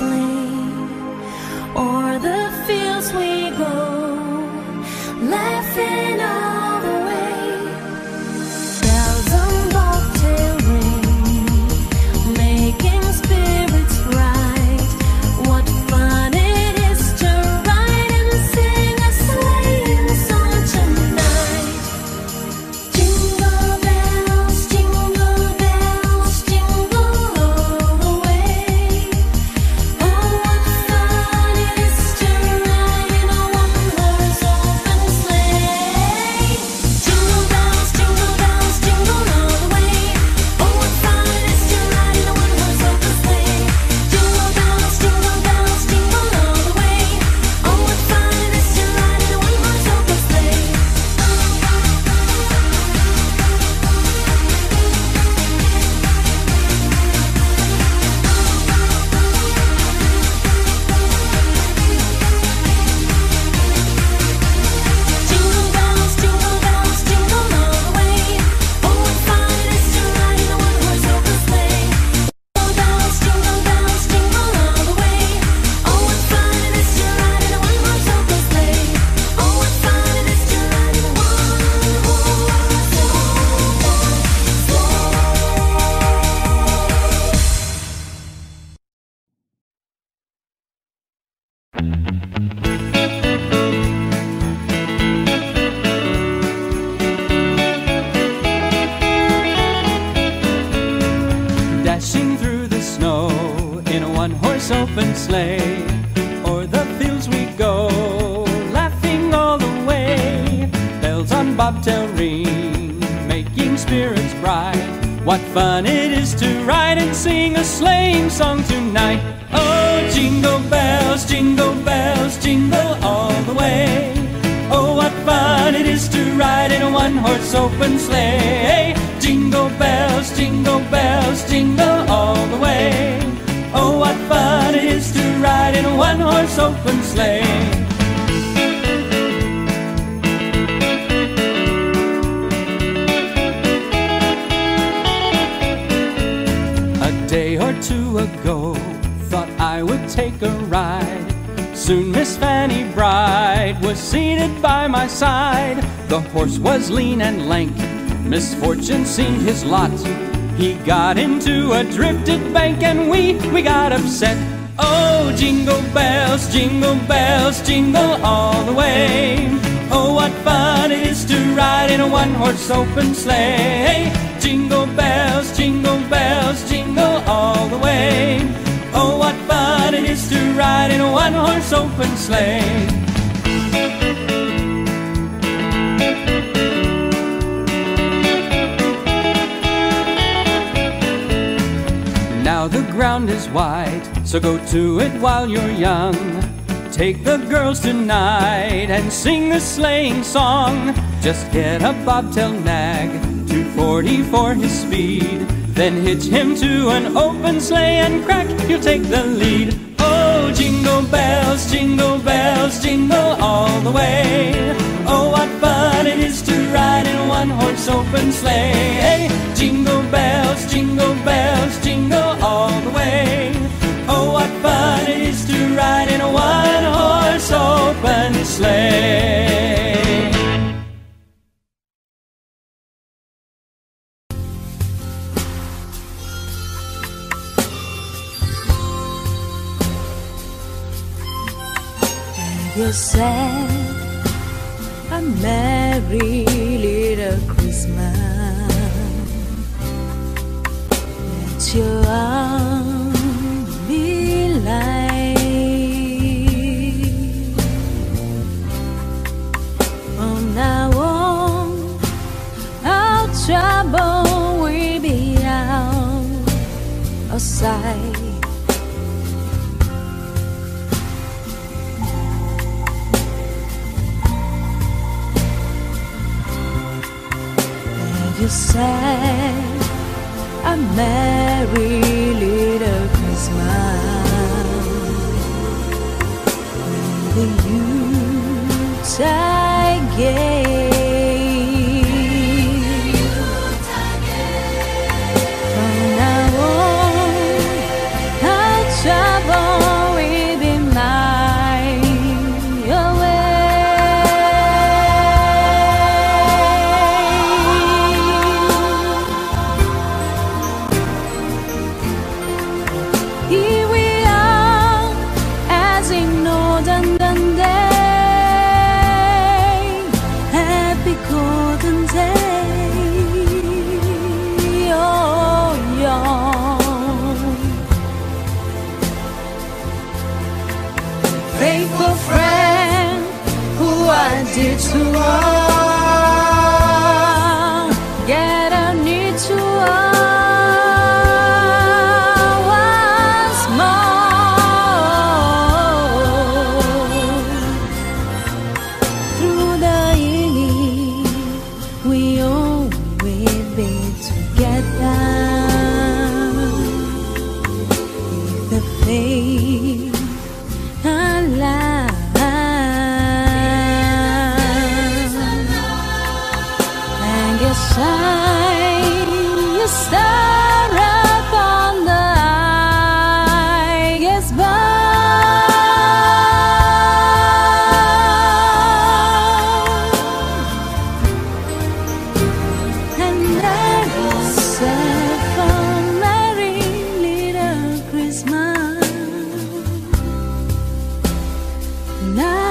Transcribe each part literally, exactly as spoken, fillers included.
sleigh, o'er the fields we go, laughing all the way. Bells on bobtail ring, making spirits bright. What fun it is to ride and sing a sleighing song tonight. Jingle bells, jingle bells, jingle all the way. Oh, what fun it is to ride in a one-horse open sleigh. Jingle bells, jingle bells, jingle all the way. Oh, what fun it is to ride in a one-horse open sleigh. Jingle bells, jingle bells, jingle all the way. Oh, what fun it is to ride in a one-horse open sleigh. Jingle bells, jingle bells, jingle all the way. Oh, what fun it is to ride in a one-horse open sleigh. Jingle bells, jingle bells, jingle all the way. Oh, what fun it is to ride in a one-horse open sleigh. Oh, what fun it is to ride in a one-horse Dashing through the snow in a one-horse open sleigh, o'er the fields we go, laughing all the way. Bells on bobtail ring, making spirits bright. What fun it is to ride and sing a sleighing song tonight. Oh, jingle bells, jingle bells, jingle all the way. Oh, what fun it is to ride in a one-horse open sleigh. Jingle bells, jingle bells, jingle all the way. Oh, what fun it is to ride in a one-horse open sleigh. A day or two ago, thought I would take a ride. Soon Miss Fanny Bride was seated by my side. The horse was lean and lank, misfortune seemed his lot. He got into a drifted bank and we, we got upset. Oh, jingle bells, jingle bells, jingle all the way. Oh, what fun it is to ride in a one-horse open sleigh. Jingle bells, jingle bells, jingle all the way. Oh, what fun it is to ride in a one-horse open sleigh. Now the ground is white, so go to it while you're young. Take the girls tonight and sing the sleighing song. Just get a bobtail nag, two forty for his speed. Then hitch him to an open sleigh and crack, you'll take the lead. Oh, jingle bells, jingle bells, jingle all the way. Oh, what fun it is to ride in a one-horse open sleigh. Jingle bells, jingle bells, jingle all the way. Oh, what fun it is to ride in a one-horse open sleigh. You said a merry little Christmas. Let your arms be light. From now on, our trouble will be out of sight. You said a merry little Christmas when the Yuletide gave. From now on, our trouble detour, get a new tour once more. Through the years, we always be together. Keep the faith alive. Shine your star upon the highest bough, and let us set for merry little Christmas now.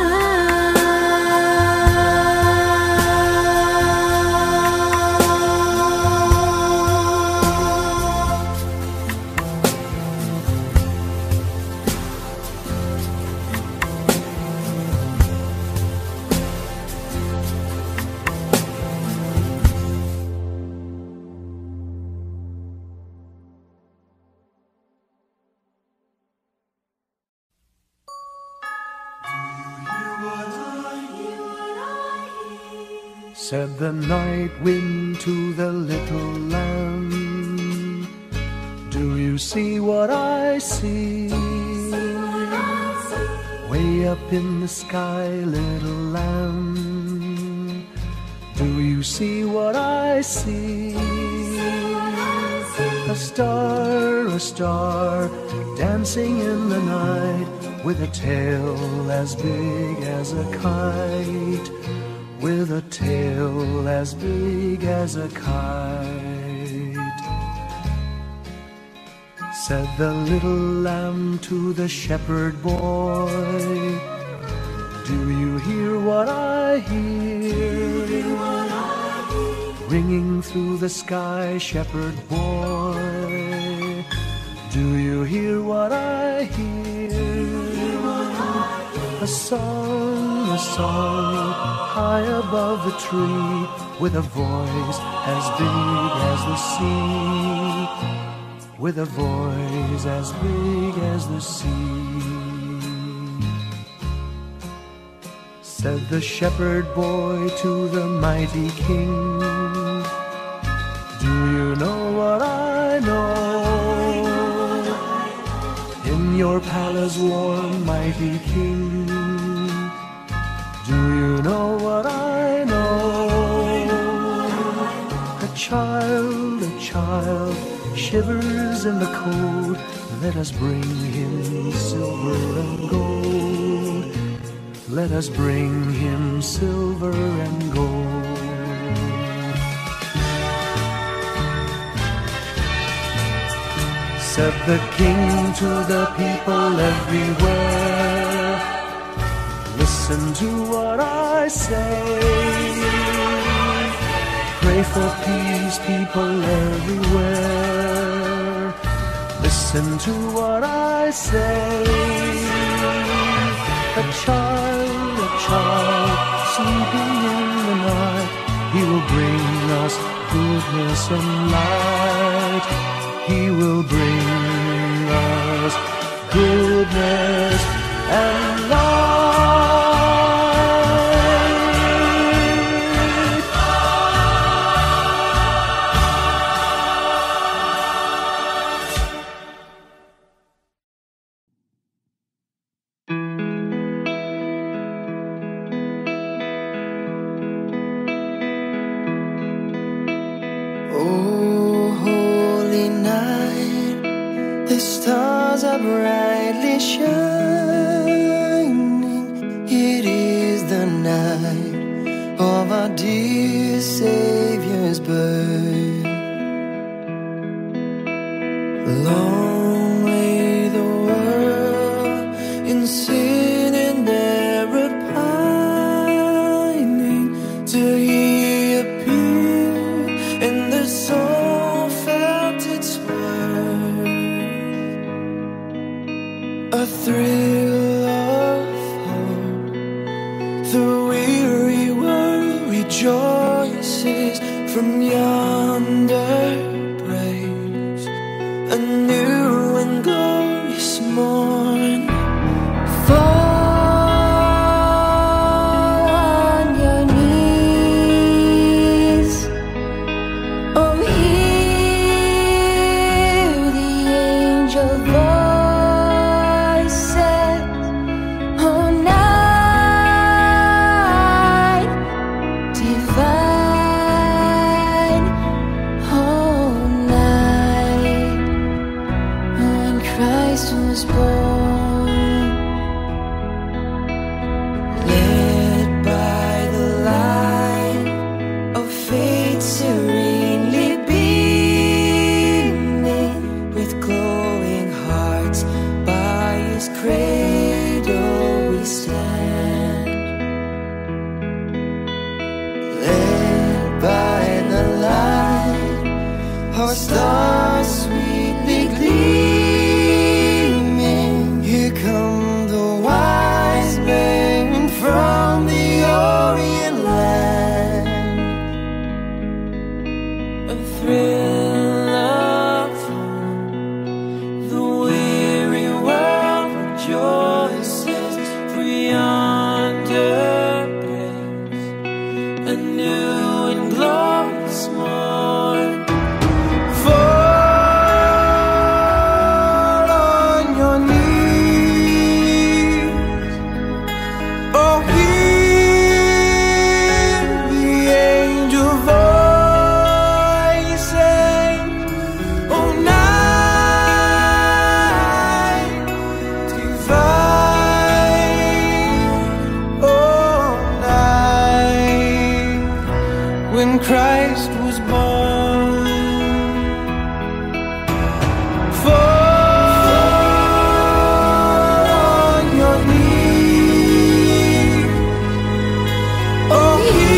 Said the night wind to the little lamb, do you see what I see? Way up in the sky, little lamb, do you see what I see? A star, a star, dancing in the night, with a tail as big as a kite, with a tail as big as a kite. Said the little lamb to the shepherd boy, do you hear what I hear? Ringing through the sky, shepherd boy, do you hear what I hear? A song, a song, high above the tree, with a voice as big as the sea, with a voice as big as the sea. Said the shepherd boy to the mighty king, do you know what I know? In your palace warm, mighty king, do you know what I know? A child, a child, shivers in the cold, let us bring him silver and gold. Let us bring him silver and gold. Said the king to the people everywhere, listen to what I say. Pray for peace, people everywhere. Listen to what I say. A child, a child, sleeping in the night, he will bring us goodness and light. He will bring us goodness and light. Oh, holy night, the stars are brightly shining. It is the night of our dear Savior's birth. Long lay the world in sin and error pining, till He appeared and the soul felt its worth. A thrill of hope, the weary rejoices from yonder breaks a new and glorious morn. Fall on your knees, oh hear the angel voices, oh night divine, oh night when Christ was born. Led by the light of faith serenely beaming, with glowing hearts by his cradle we stand. Led by the light, our stars sweetly gleaming, here come the wise men from the Orient land. A thrill of hope, the weary world rejoices, for yonder breaks a new and glorious morn. Fall on your knees, oh hear the angel voices, oh night divine, oh night when Christ was born. Fall on your knees, oh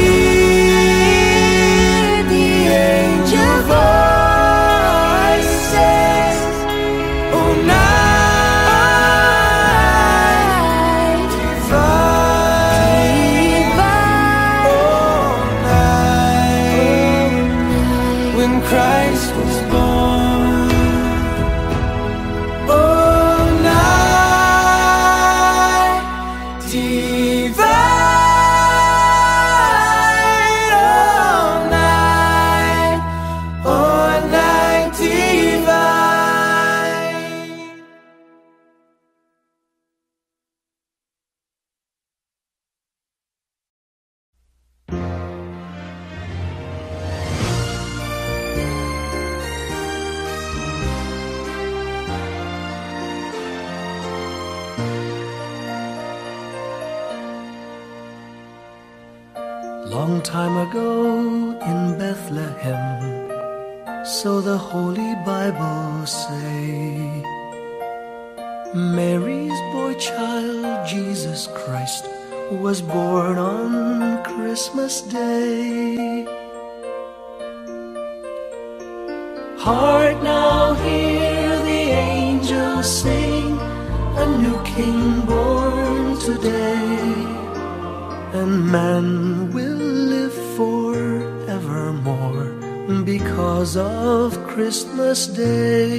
hear the angel voices, oh night divine, oh night when Christ was born. Oh night divine, oh night, oh night divine. Long time ago in Bethlehem, so the Holy Bible say, Mary's boy child, Jesus Christ, was born on Christmas Day. Hark now, hear the angels sing, a new King born today, and man will live forevermore because of Christmas Day.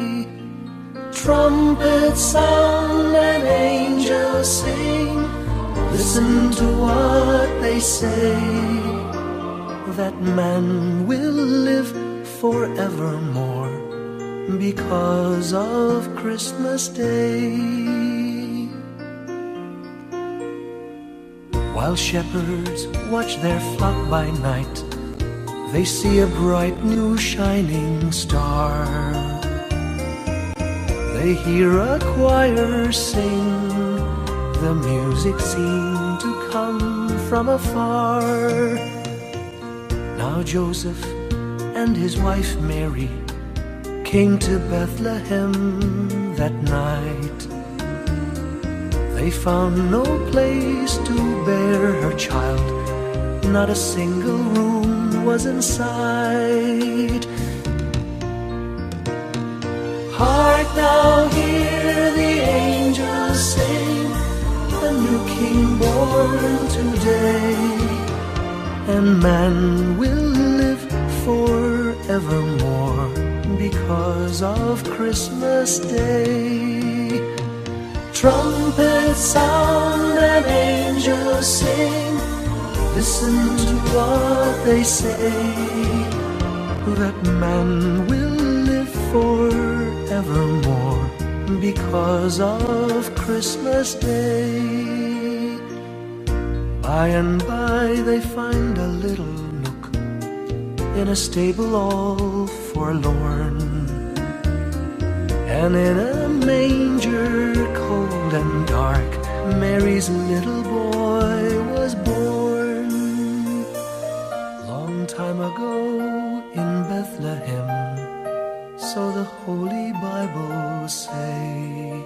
Trumpets sound and angels sing, listen to what they say, that man will live forevermore because of Christmas Day. While shepherds watch their flock by night, they see a bright new shining star. They hear a choir sing, the music seemed to come from afar. Now Joseph and his wife Mary came to Bethlehem that night. They found no place to bear her child, not a single room was in sight. Hark now, hear the angels sing, a new King born today, and man will live forevermore because of Christmas Day. Trumpets sound and angels sing, listen to what they say, that man will live forevermore because of Christmas Day. By and by they find a little nook in a stable all forlorn, and in a manger cold and dark Mary's little boy was born. Long time ago in Bethlehem, so the Holy Bible say,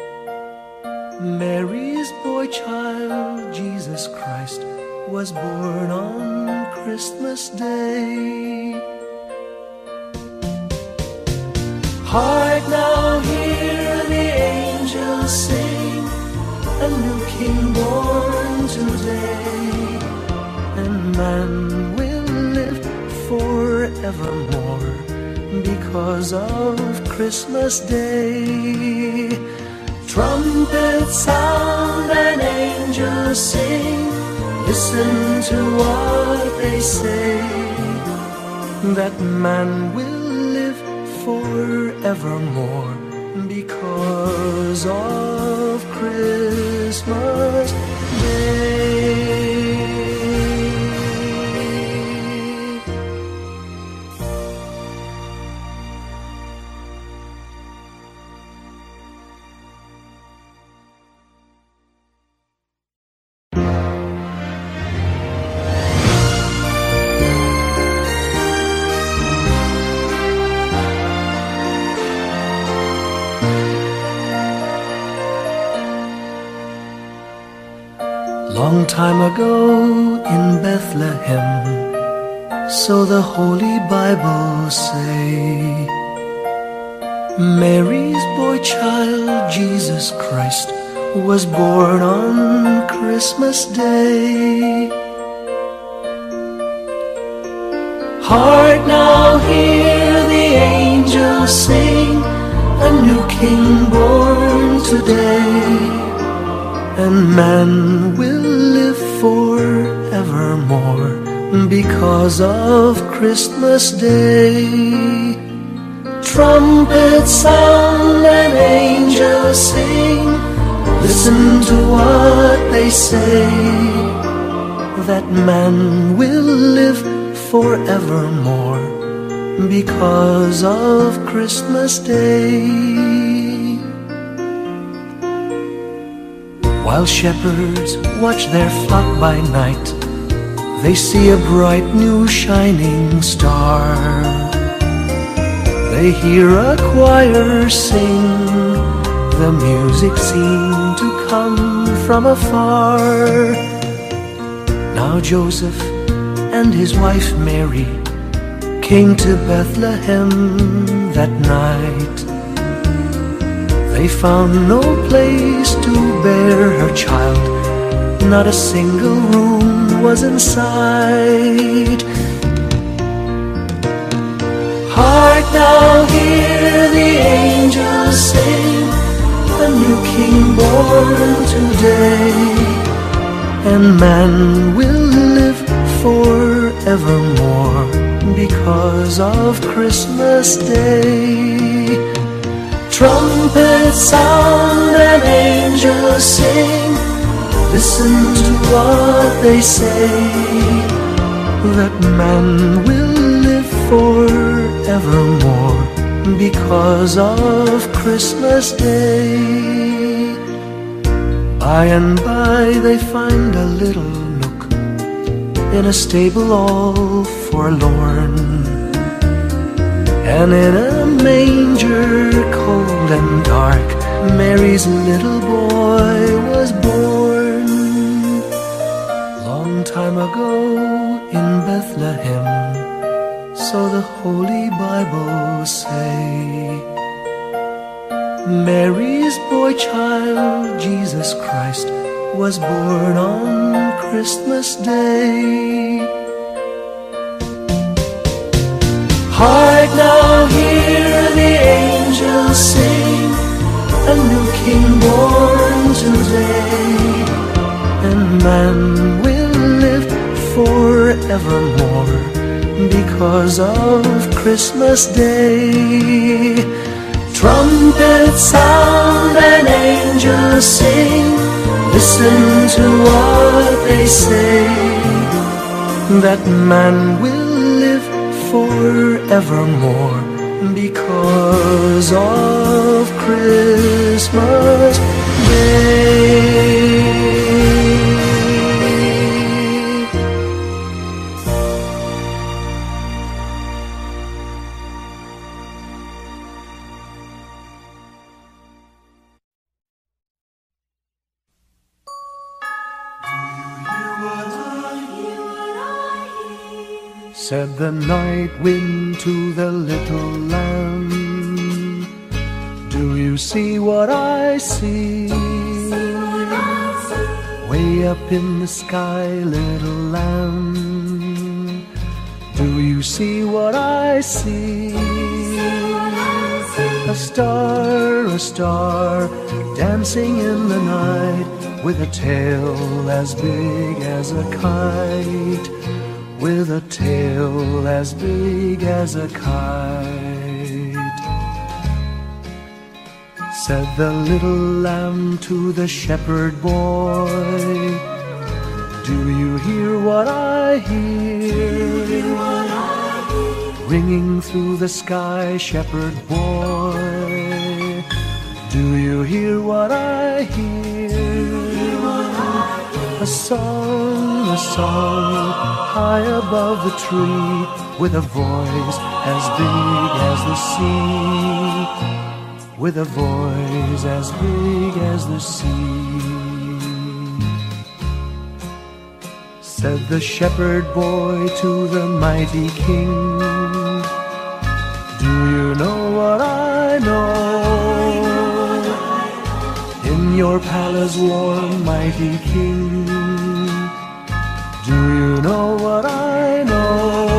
Mary's boy child, Jesus Christ, was born on Christmas Day. Hark now, hear the angels sing, a new King born today, and man will live forevermore because of Christmas Day. Trumpets sound and angels sing, listen to what they say, that man will live forevermore because of Christmas Day. Long time ago in Bethlehem, so the Holy Bible say, Mary's boy child, Jesus Christ, was born on Christmas Day. Hark now, hear the angels sing, a new King born today, and man will live forevermore because of Christmas Day. Trumpets sound and angels sing, listen to what they say, that man will live forevermore because of Christmas Day. While shepherds watch their flock by night, they see a bright new shining star. They hear a choir sing, the music seemed to come from afar. Now Joseph and his wife Mary came to Bethlehem that night. They found no place to bear her child, not a single room was in sight. Hark now, hear the angels sing, a new King born today, and man will live forevermore because of Christmas Day. Trumpets sound and angels sing, listen to what they say, that man will live forevermore because of Christmas Day. By and by they find a little nook in a stable all forlorn, and in a manger cold and dark Mary's little boy was born. Long time ago in Bethlehem, so the Holy Bible say, Mary's boy child, Jesus Christ, was born on Christmas Day. Hark now, hear the angels sing, a new King born today, and man will live forevermore because of Christmas Day. Trumpets sound and angels sing, listen to what they say, that man will live forevermore because of Christmas Day. Said the night wind to the little lamb, do you see what I see? Way up in the sky, little lamb, do you see what I see? A star, a star, dancing in the night, with a tail as big as a kite, with a tail as big as a kite. Said the little lamb to the shepherd boy, do you hear what I hear? Ringing through the sky, shepherd boy, do you hear what I hear? A song, a song, high above the tree, with a voice as big as the sea, with a voice as big as the sea. Said the shepherd boy to the mighty king, do you know what I know? In your palace warm, mighty king, do you know what I know?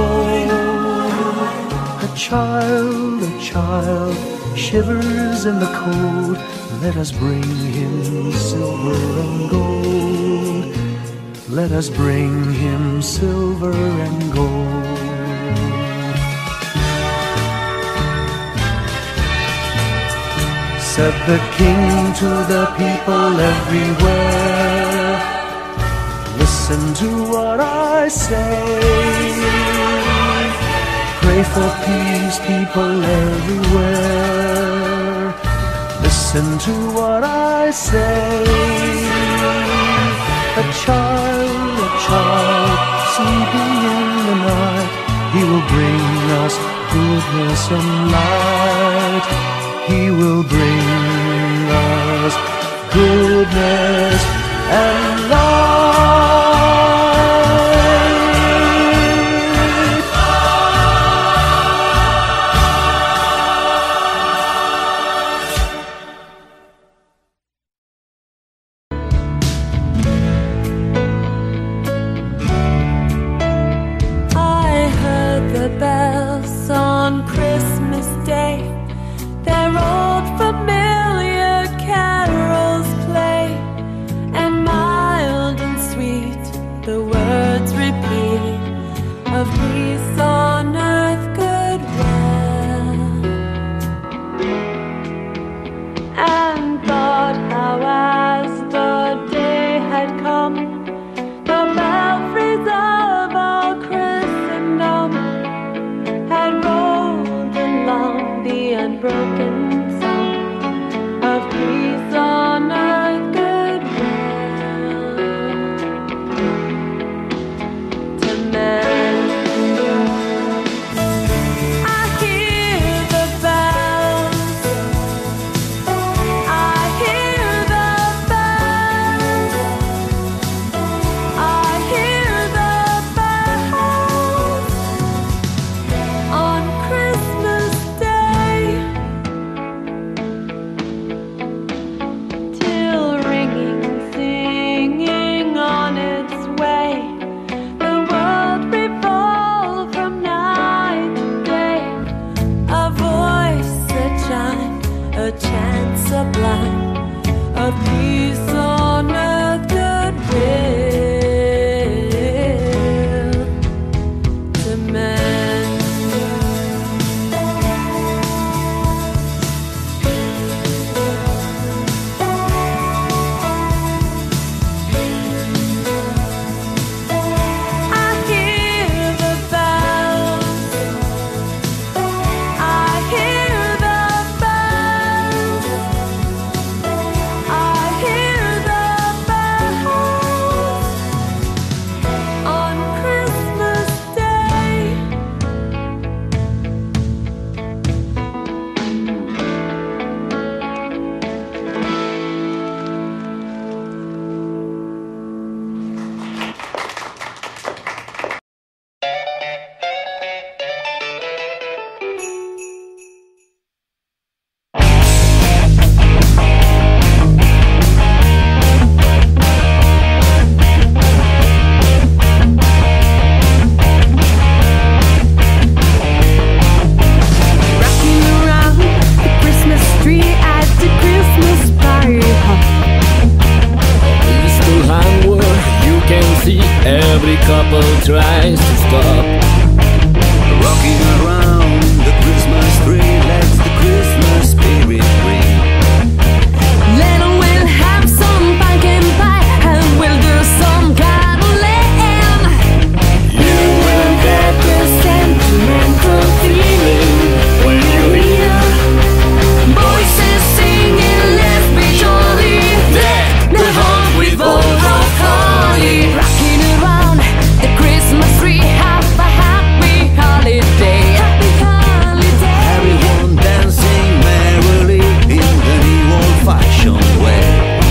A child, a child, shivers in the cold, let us bring him silver and gold, let us bring him silver and gold. Said the king to the people everywhere, listen to what I say. Pray for peace, people everywhere, listen to what I say. A child, a child, sleeping in the night, he will bring us goodness and light. He will bring us goodness and light. I heard the bells on Christmas Day, their old familiar carols play, and mild and every couple tries to stop. Rocking around the Christmas tree lets the Christmas spirit ring. Then we'll have some pumpkin pie and we'll do some caroling. You will get the sentimental feeling when you hear voices singing, let's be jolly. Deck the hall with all of holly, rocking around the Christmas tree. Have a happy holiday. Happy holiday. Everyone dancing merrily in the new old-fashioned way.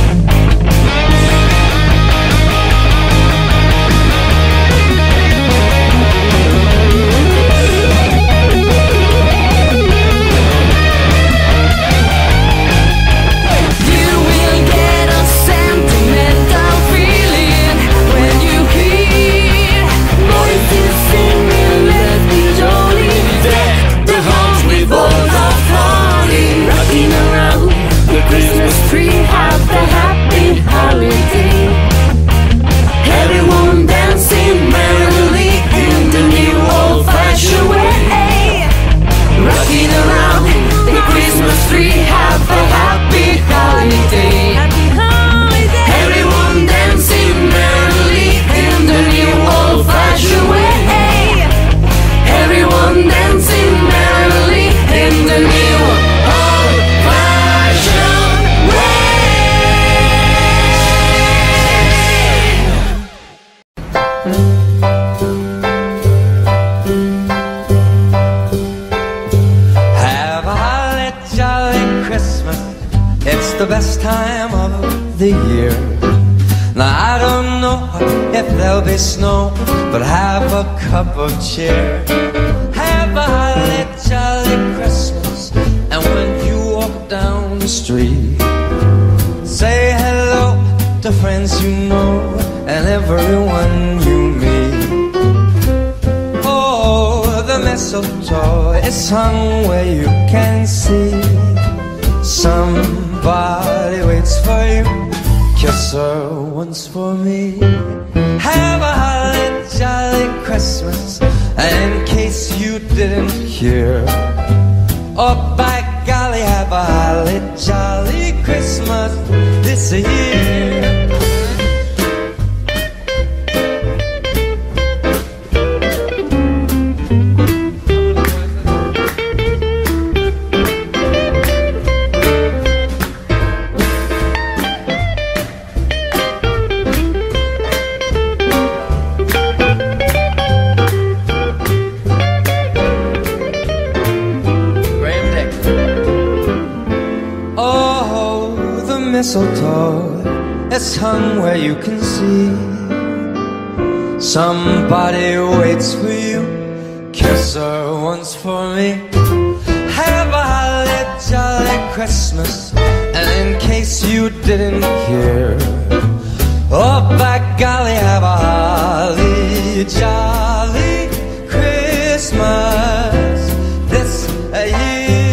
You will get a sentimental feeling when you hear voices singing, let's be jolly. Deck the halls with balls of holly, rocking around the Christmas tree. Have a happy holiday. Everyone dancing merrily in the new old-fashioned way, rocking around the Christmas tree. Have a happy holiday. Happy holiday. Everyone dancing merrily in the new old-fashioned way. Everyone dancing merrily in the new old-fashioned way. Have a holly jolly Christmas. It's the best time of the year. Now I don't know if there'll be snow, but have a cup of cheer. Have a holly jolly Christmas. And when you walk down the street, say hello to friends you know and everyone you meet. Oh, the mistletoe is hung where you can see. Somebody waits for you. Kiss her once for me. Have a holly jolly Christmas. And in case you didn't hear, oh by golly, have a holly jolly Christmas this year. Mistletoe is hung where you can see. Somebody waits for you. Kiss her once for me. Have a holly jolly Christmas. And in case you didn't hear, oh by golly, have a holly jolly Christmas this year.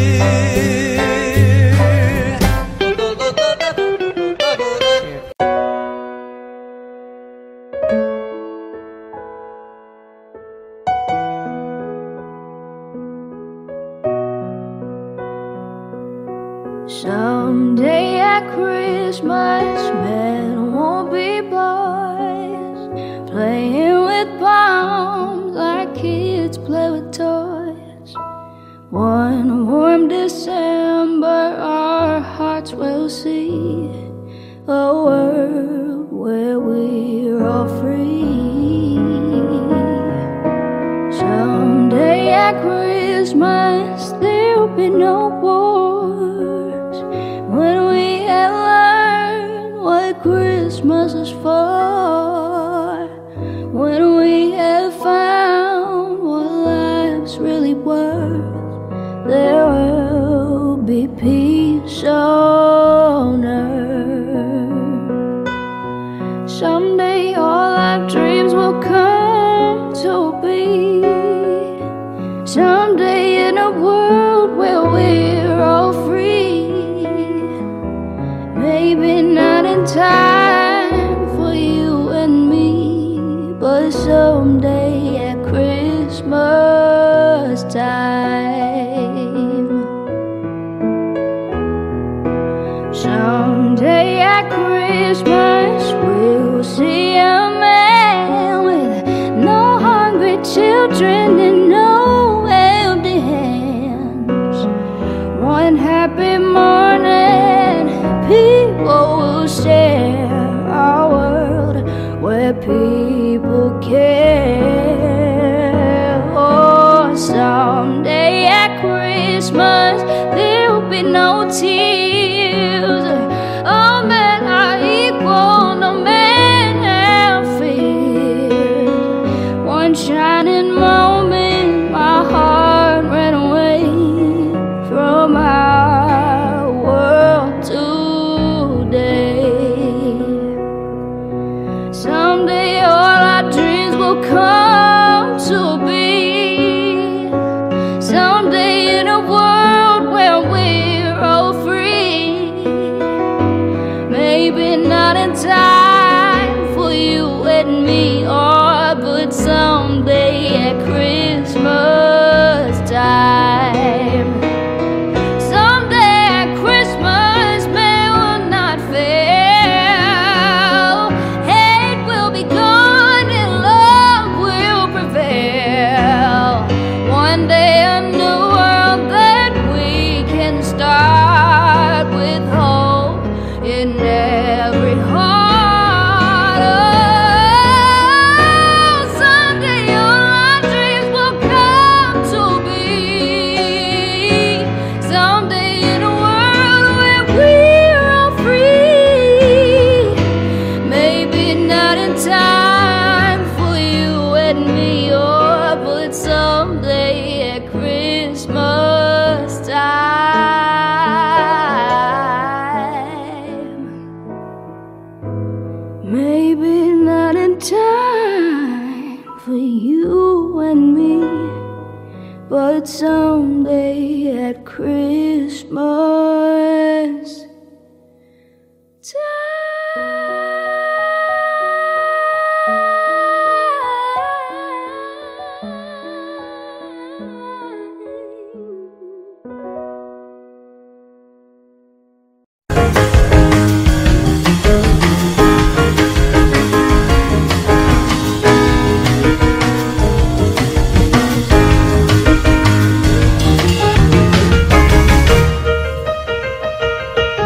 Someday at Christmas, men won't be boys, playing with bombs like kids play with toys. One warm December, our hearts will see a world where we're all free. Someday at Christmas, there'll be no wars, when we have learned what Christmas is for, when we have found what life's really worth, there will be peace on earth. Someday all our dreams will come to be. Someday in a world where we're all free. Maybe not in time for you and me, but but someday at Christmas time, someday at Christmas we'll see a man with no hungry children and no empty hands. One happy morning, people will share our world where people care. Oh, someday at Christmas there'll be no tears. All men are equal, no man have fears. One shining moment, my heart ran away from our world today. Someday all our dreams will come to be. Someday in a world where we're all free. Maybe not in time for you and me, or but someday at Christmas time. Someday at Christmas, man will not fail. Hate will be gone and love will prevail. One day a new world that we can start with hope in every heart. Oh, someday all our dreams will come to be. Someday in a world where we're all free. Maybe not in time for you and me, or but someday at Christmas time. Maybe not in time for you and me, but someday at Christmas time.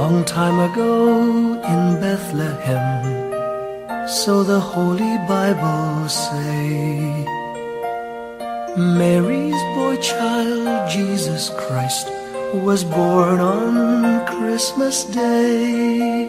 Long time ago in Bethlehem, so the Holy Bible say, Mary's boy child, Jesus Christ, was born on Christmas Day.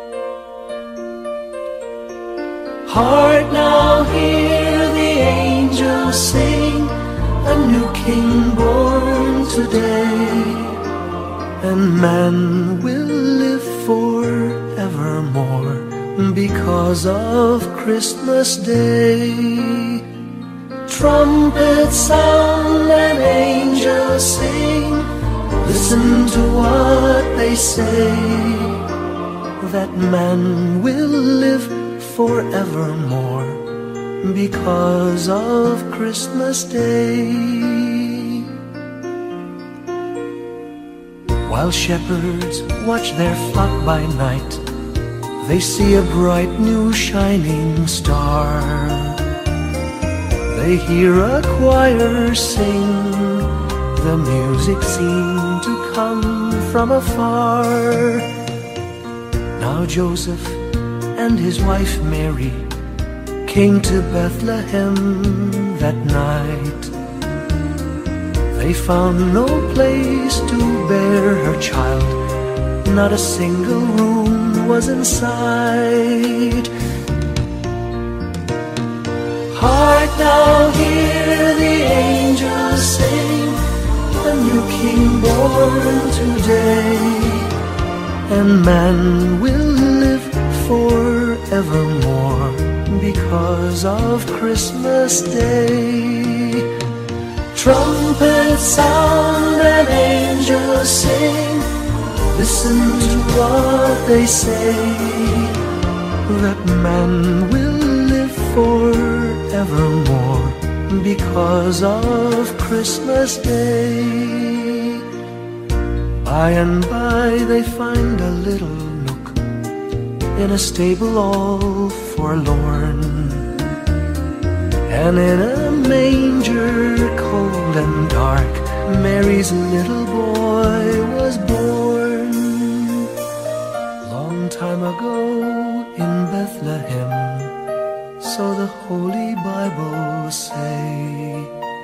Hark now, hear the angels sing, a new King born today, and man will live forevermore because of Christmas Day. Trumpets sound and angels sing, listen to what they say, that man will live forevermore because of Christmas Day. While shepherds watch their flock by night, they see a bright new shining star. They hear a choir sing, the music seemed to come from afar. Now Joseph and his wife Mary came to Bethlehem that night. They found no place to bear her child, not a single room was in sight. Hark now, hear the angels sing, a new King born today, and man will live forevermore because of Christmas Day. Trumpets sound and angels sing, listen to what they say, that man will live forevermore because of Christmas Day. By and by they find a little nook in a stable all forlorn, and in a manger cold and dark, Mary's little boy was born. Long time ago in Bethlehem, so the Holy Bible say,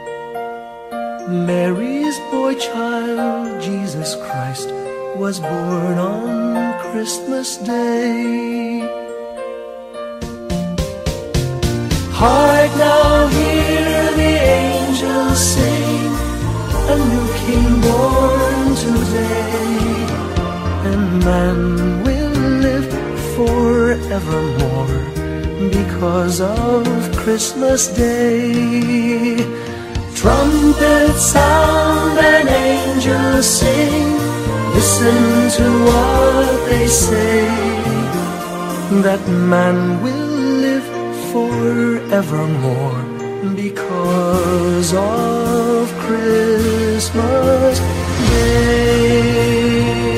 Mary's boy child, Jesus Christ, was born on Christmas Day. Hark now, hear the angels sing, a new King born today, and man will live forevermore because of Christmas Day. Trumpets sound and angels sing, listen to what they say, that man will live forevermore because of Christmas Day.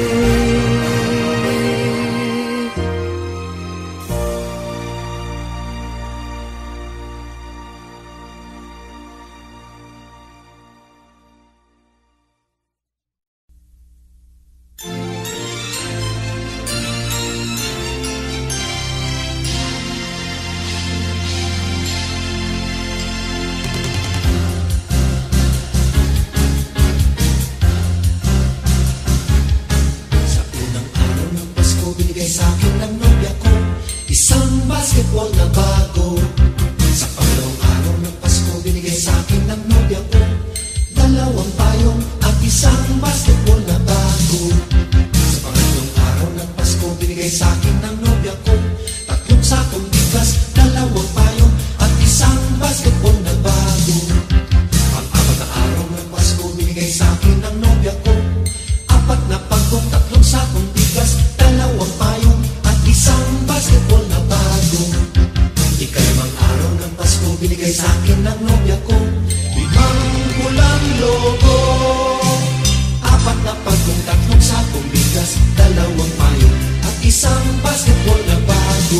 basketball na bago. Sa pangalawang araw ng Pasko, binigay sa akin ng nobya ko dalawang payong at isang basketball na bago. Sa pangalawang araw ng Pasko, binigay sa akin ng nobya ko tatlong sakong bigas, dalawang payong at isang basketball na bago. Pang-apat na araw ng Pasko, binigay sa akin ng nobya ko apat na pagkong, tatlong sakong bigas, dalawang payong at isang basketball na bago. Ikalimang araw ng Pasko, binigay sa akin ng nobya ko limang pulang logo, apat na pagkong, tatlong sakong bigas, dalawang payong at isang basketball na bago.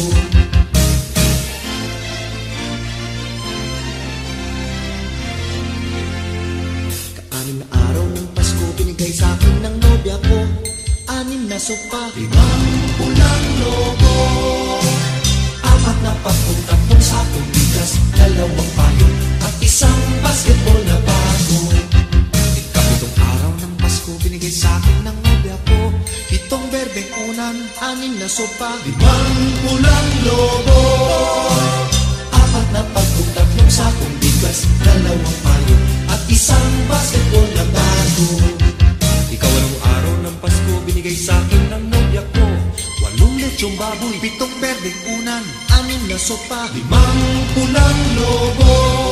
Kaanim na araw ng Pasko, binigay sa akin ng nobya ko anim na na sopa, limang pulang lobo, apat na pagkong, tatlong sakong bigas, dalawang payo, at isang basketball na bago. Ikapitong araw ng Pasko, binigay sa'kin ng nobya ko, pitong berbeng unan, anim na sopa, limang pulang lobo, apat na pagkong, tatlong sakong bigas, dalawang payo, at isang basketball na bago. Ikawalang araw ng Pasko, binigay sa'kin ng nobya ko, walong lechong baboy, pitong berbeng unan, anim na sopa, limang pulang lobo,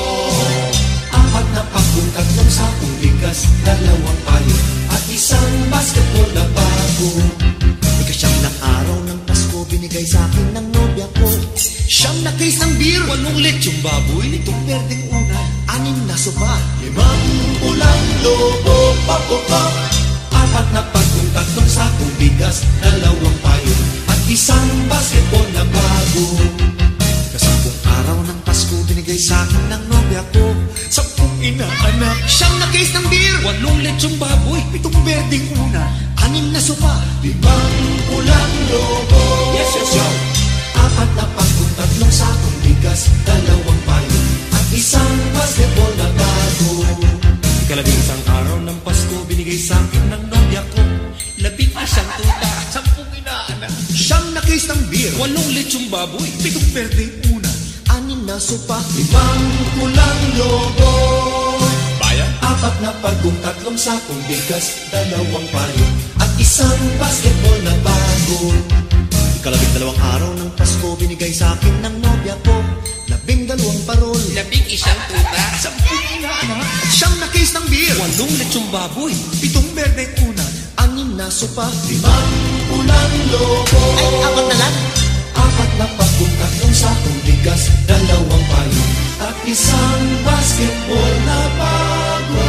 apat na pagkong, tatlong sakong bigas, dalawang payo, at isang basketball na bago. Ikasyam na araw ng Pasko, binigay sa'kin ng nobya ko, siyam na case ng beer, walong lechong baboy, pitong berbeng unan, anim na sopa, limang pulang lobo, papopop, apat na pagkong, tatlong sakong bigas, dalawang payo, at isang basketball na bago. Kasampung araw ng Pasko, binigay sa'kin ng nobya ko, sampung inaanak, siyam na case ng beer, walong lechong baboy, pitong berdeng una, anim na sopa, limang pulang lobo, yes, yes, yes, apat na pagkong, tatlong sakong bigas, dalawang payo, at isang basketball na bago. Ikalabing isang araw ng Pasko, binigay sa'kin ng nobya ko, labing isang tuta, sampung inaanak, siyam na case ng beer, walong lechong baboy, pitong berdeng una, anim na sopa, limang pulang lobo, bayan, apat na pagkong, tatlong sakong bigas, dalawang payo, at isang basketball na bago. Ikalabing dalawang araw ng Pasko, binigay sa'kin ng nobya ko, labing dalawang parol, labing isang tuta, sampung inaanak, siyam na case ng beer, walong lechong baboy, pitong berdeng una, anim na sopa, limang pulang lobo, ay apat na lang, apat na pagkong, tatlong sakong bigas, dalawang payo, at isang basketball na bago.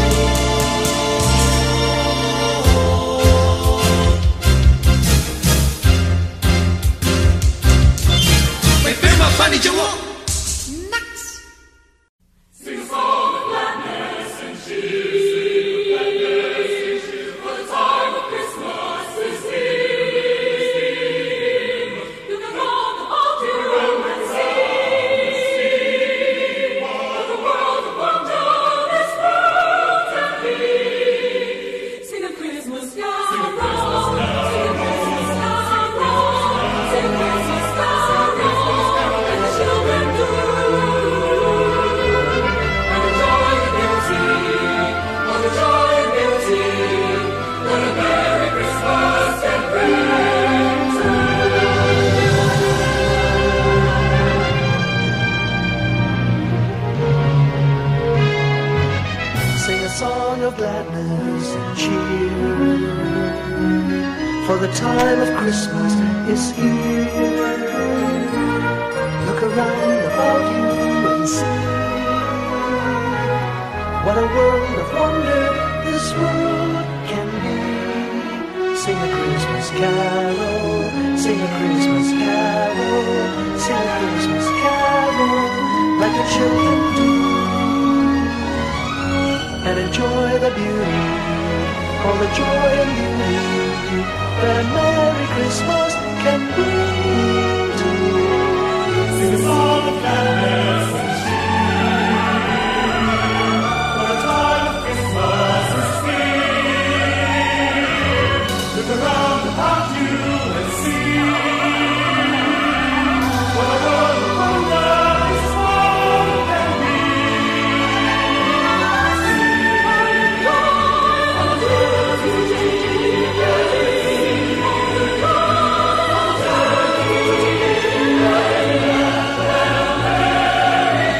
May pirma pa ni Jawo! For the time of Christmas is here. Look around about you and see what a world of wonder this world can be. Sing a Christmas carol, sing a Christmas carol, sing a Christmas carol like the children do, and enjoy the beauty, all the joy and beauty that a Merry Christmas can bring to you. Sing a song of gladness and cheer, for the time of Christmas is here. Look around about you and see what a world of wonder this world can be. Sing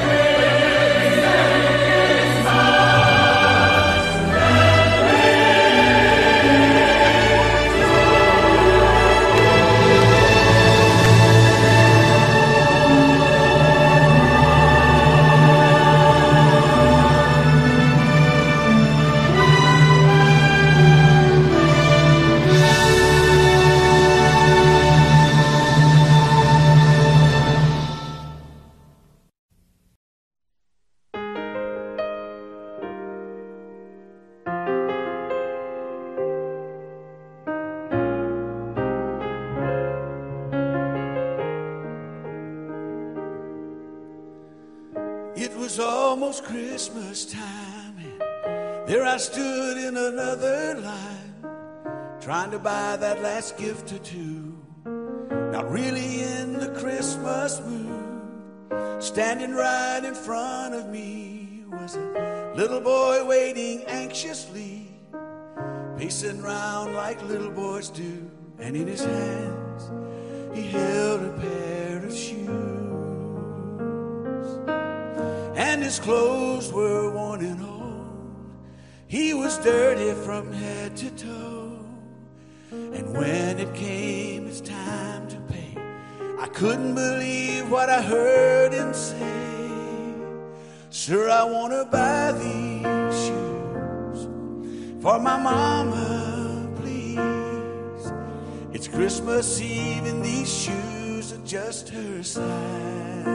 was almost Christmas time, and there I stood in another line, trying to buy that last gift or two. Not really in the Christmas mood. Standing right in front of me was a little boy waiting anxiously, pacing round like little boys do, and in his hands he held a pair of shoes. And his clothes were worn and old. He was dirty from head to toe. And when it came his time to pay, I couldn't believe what I heard him say. Sir, I want to buy these shoes for my mama, please. It's Christmas Eve and these shoes are just her size.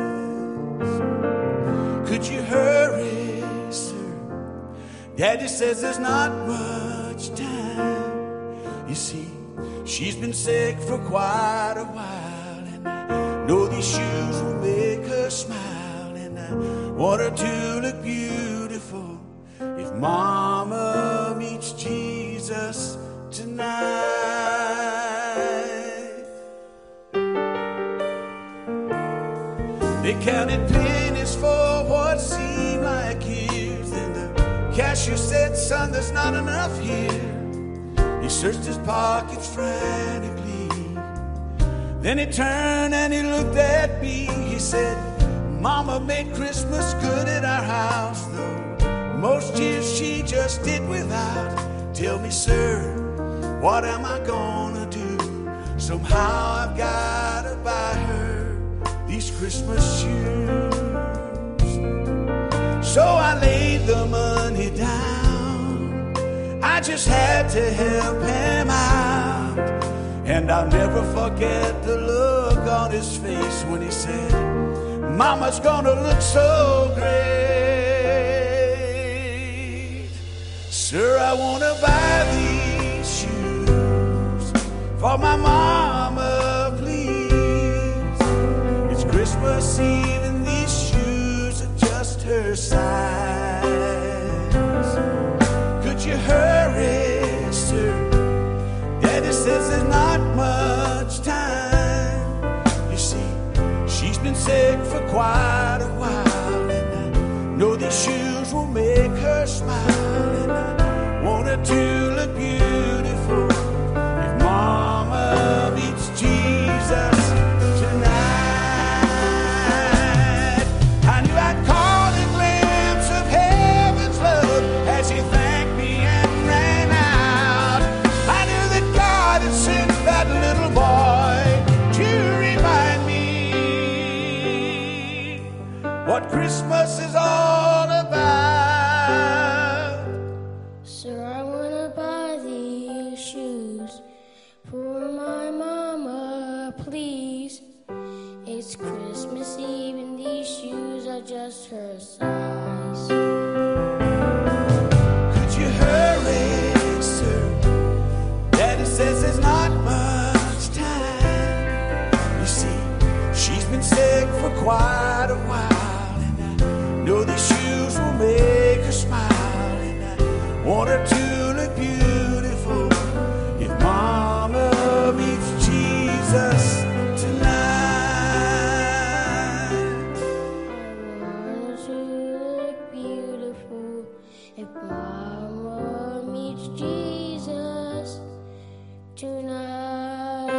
Could you hurry, sir? Daddy says there's not much time. You see, she's been sick for quite a while, and I know these shoes will make her smile, and I want her to look beautiful if Mama meets Jesus tonight. They counted pennies for what seemed like years, and the cashier said, son, there's not enough here. He searched his pockets frantically. Then he turned and he looked at me. He said, Mama made Christmas good at our house, though most years she just did without. Tell me, sir, what am I gonna do? Somehow I've gotta buy her these Christmas shoes. So I laid the money down. I just had to help him out. And I'll never forget the look on his face when he said, Mama's gonna look so great. Sir, I wanna buy these shoes for my mama, please. It's Christmas Eve and these shoes are just her size. Could you hurry, sir? Daddy says there's not much time. You see, she's been sick for quite a while, and I know these shoes will make her smile, and I want her to look beautiful if Mama meets Jesus tonight. I knew I'd caught a glimpse of heaven's love as he thanked me and ran out. I knew that God had sent that little boy to remind me what Christmas is all about. Sir, I wanna buy these shoes for my mama, please. It's Christmas Eve and these shoes are just her size. Could you hurry, sir? Daddy says there's not much time. You see, she's been sick for quite a while, and I know these shoes will make her smile, and I want her to look beautiful if Mama meets Jesus tonight. I want to look beautiful if Mama meets Jesus tonight.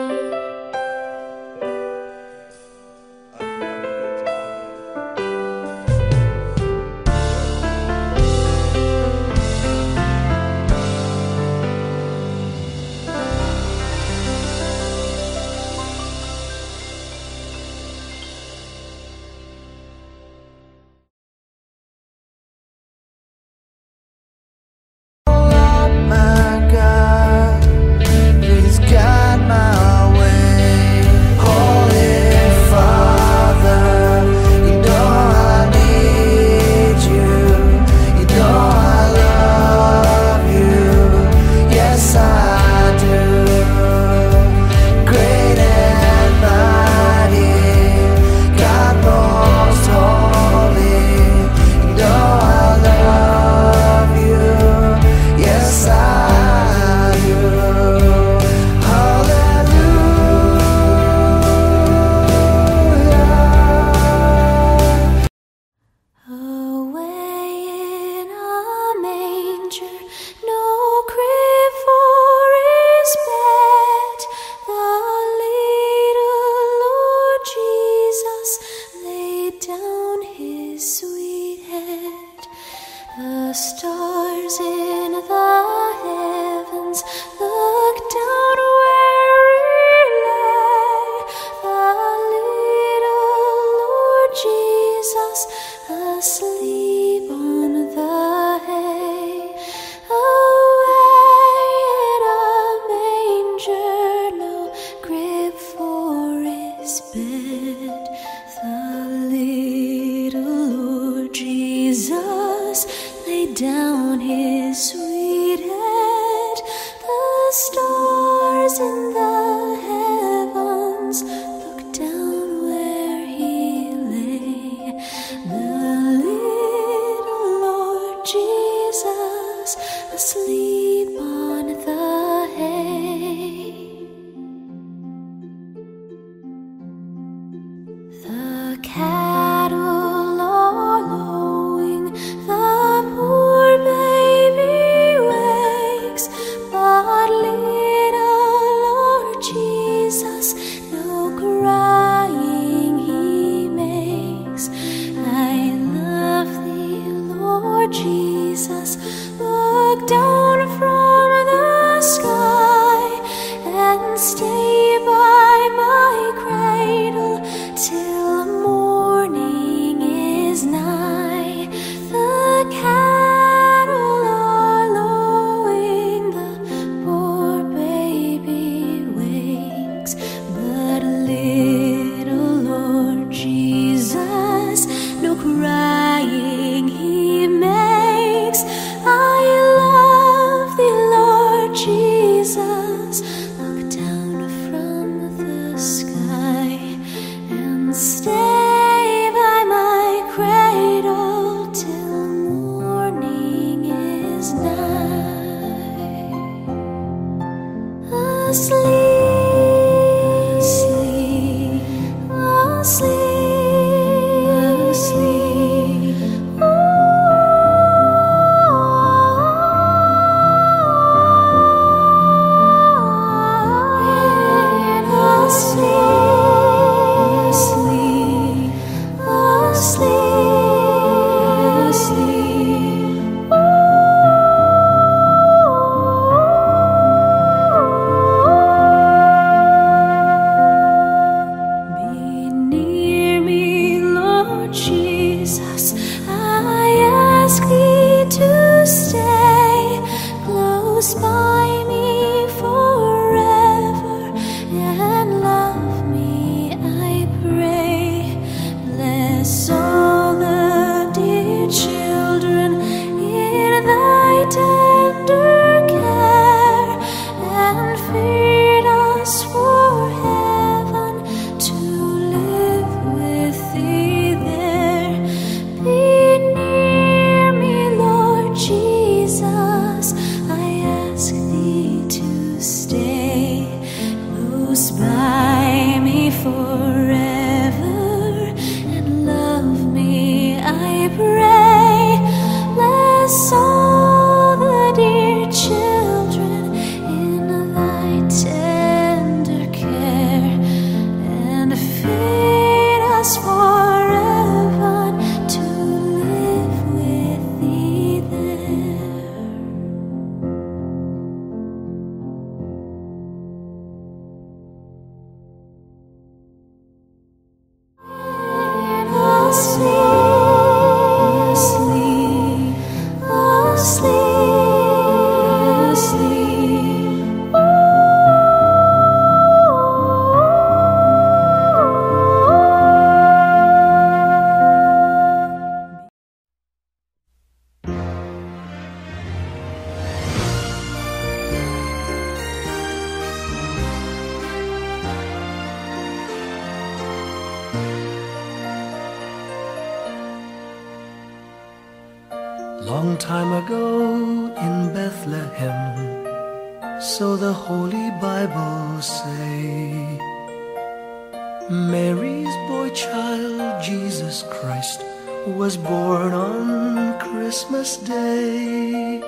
asleep on the hay. The cattle are lowing, the poor baby wakes, but little Lord Jesus, no crying he makes. I love thee, Lord Jesus, look down from the sky and stay by my cradle till morning is nigh. The cattle are lowing, the poor baby wakes, but little Lord Jesus, no crying he makes. I love thee, Lord Jesus, look down from the sky and stay by my cradle till morning is nigh. Asleep, asleep, asleep, asleep. Asleep, asleep, asleep. Be near me, Lord Jesus, I ask thee to stay close by me forever and love me, I pray. Bless all the dear children in thy tender care and feed us for heaven to live with thee there. Be near me, Lord Jesus, I ask thee to stay close by me forever and love me, I pray. Bless all the dear children in thy tender care and feed us forever to live with thee there. Asleep, asleep, asleep. Long time ago in Bethlehem, so the Holy Bible say, Mary's boy child, Jesus Christ, was born on Christmas Day.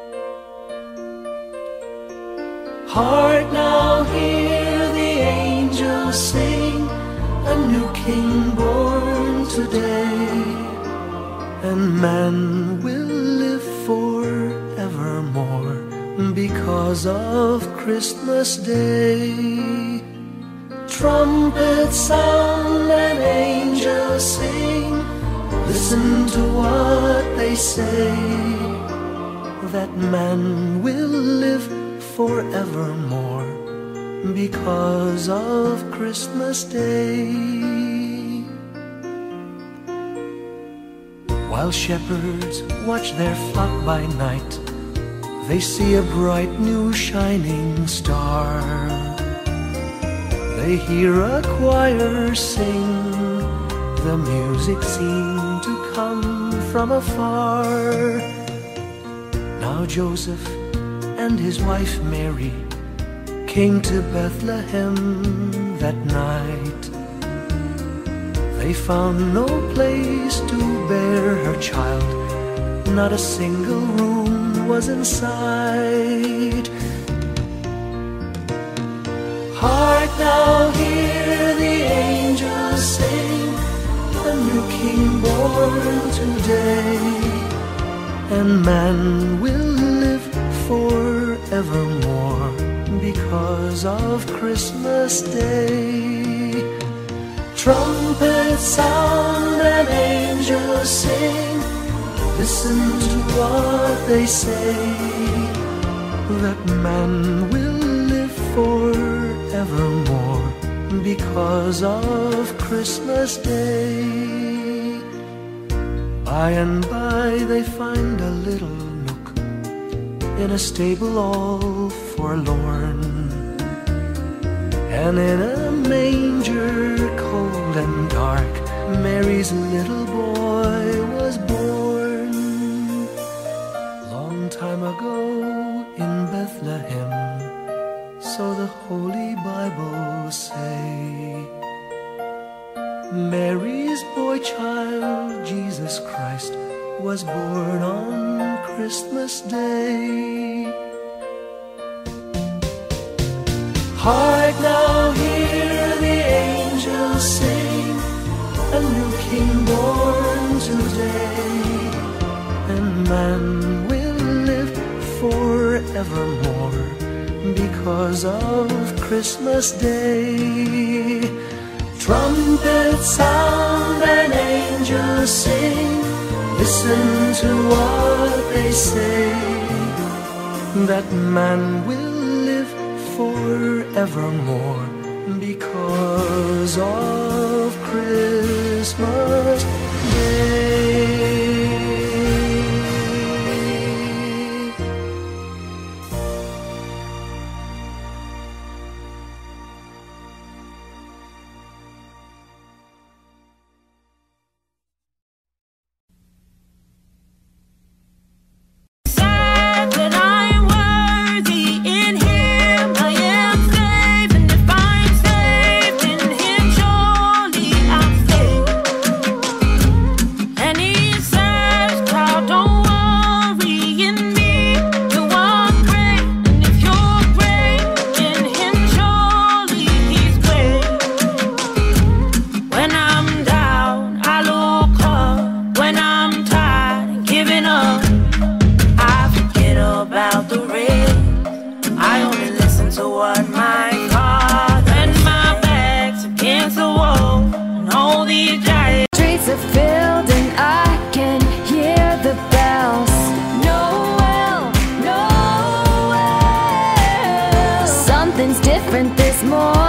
Heart, now hear the angels sing, a new king born today, and man will live forevermore because of Christmas Day. Trumpets sound and angels sing, listen to what they say, that man will live forevermore because of Christmas Day. While shepherds watch their flock by night, they see a bright new shining star. They hear a choir sing, the music seemed to come from afar. Now Joseph and his wife Mary came to Bethlehem that night. They found no place to bear her child, not a single room was in sight. Hark now, hear the angels sing, a new king born today, and man will live forevermore because of Christmas Day. Trumpets sound and angels sing, listen to what they say, that man will live forevermore because of Christmas Day. By and by they find a little nook in a stable all forlorn, and in a manger cold and dark Mary's little boy was born. Long time ago in Bethlehem, so the Holy Bible say, Mary's boy child, Jesus Christ, was born on Christmas Day. Hark now, hear the angels sing, a new king born today, and man will live forevermore because of Christmas Day. Trumpets sound and angels sing, listen to what they say, that man will live forevermore because of Christmas Day. Different this morning.